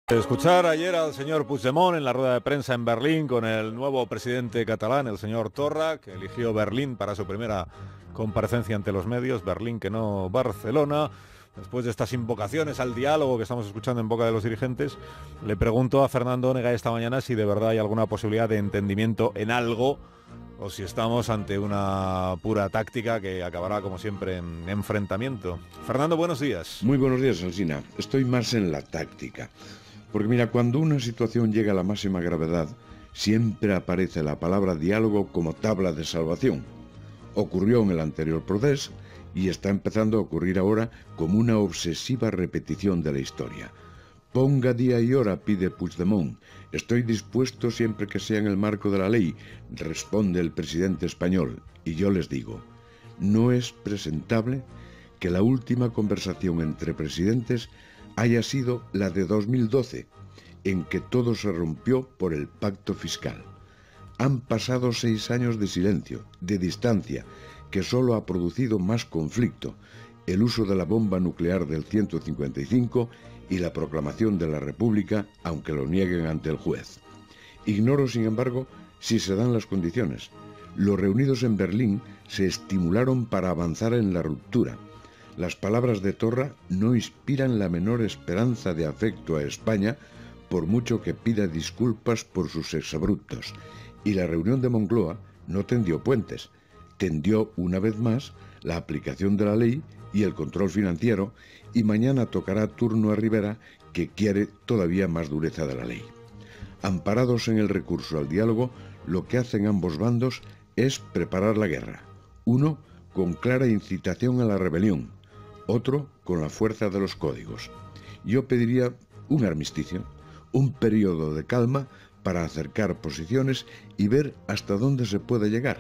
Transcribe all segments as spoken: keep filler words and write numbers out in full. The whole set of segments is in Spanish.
Escuchar ayer al señor Puigdemont en la rueda de prensa en Berlín con el nuevo presidente catalán, el señor Torra, que eligió Berlín para su primera comparecencia ante los medios, Berlín que no Barcelona. Después de estas invocaciones al diálogo que estamos escuchando en boca de los dirigentes, le pregunto a Fernando Onega esta mañana si de verdad hay alguna posibilidad de entendimiento en algo o si estamos ante una pura táctica que acabará, como siempre, en enfrentamiento. Fernando, buenos días. Muy buenos días, Alsina. Estoy más en la táctica. Porque mira, cuando una situación llega a la máxima gravedad, siempre aparece la palabra diálogo como tabla de salvación. Ocurrió en el anterior proceso y está empezando a ocurrir ahora como una obsesiva repetición de la historia. Ponga día y hora, pide Puigdemont. Estoy dispuesto siempre que sea en el marco de la ley, responde el presidente español. Y yo les digo, no es presentable que la última conversación entre presidentes haya sido la de dos mil doce, en que todo se rompió por el pacto fiscal. Han pasado seis años de silencio, de distancia, que solo ha producido más conflicto, el uso de la bomba nuclear del ciento cincuenta y cinco y la proclamación de la República, aunque lo nieguen ante el juez. Ignoro, sin embargo, si se dan las condiciones. Los reunidos en Berlín se estimularon para avanzar en la ruptura. Las palabras de Torra no inspiran la menor esperanza de afecto a España, por mucho que pida disculpas por sus exabruptos. Y la reunión de Moncloa no tendió puentes, tendió una vez más la aplicación de la ley y el control financiero, y mañana tocará turno a Rivera, que quiere todavía más dureza de la ley. Amparados en el recurso al diálogo, lo que hacen ambos bandos es preparar la guerra. Uno con clara incitación a la rebelión, otro con la fuerza de los códigos. Yo pediría un armisticio, un periodo de calma para acercar posiciones y ver hasta dónde se puede llegar.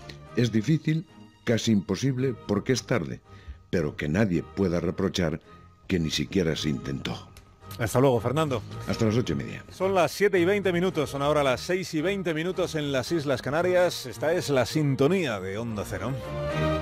Es difícil, casi imposible, porque es tarde, pero que nadie pueda reprochar que ni siquiera se intentó. Hasta luego, Fernando. Hasta las ocho y media. Son las siete y veinte minutos, son ahora las seis y veinte minutos en las Islas Canarias. Esta es la sintonía de Onda Cero.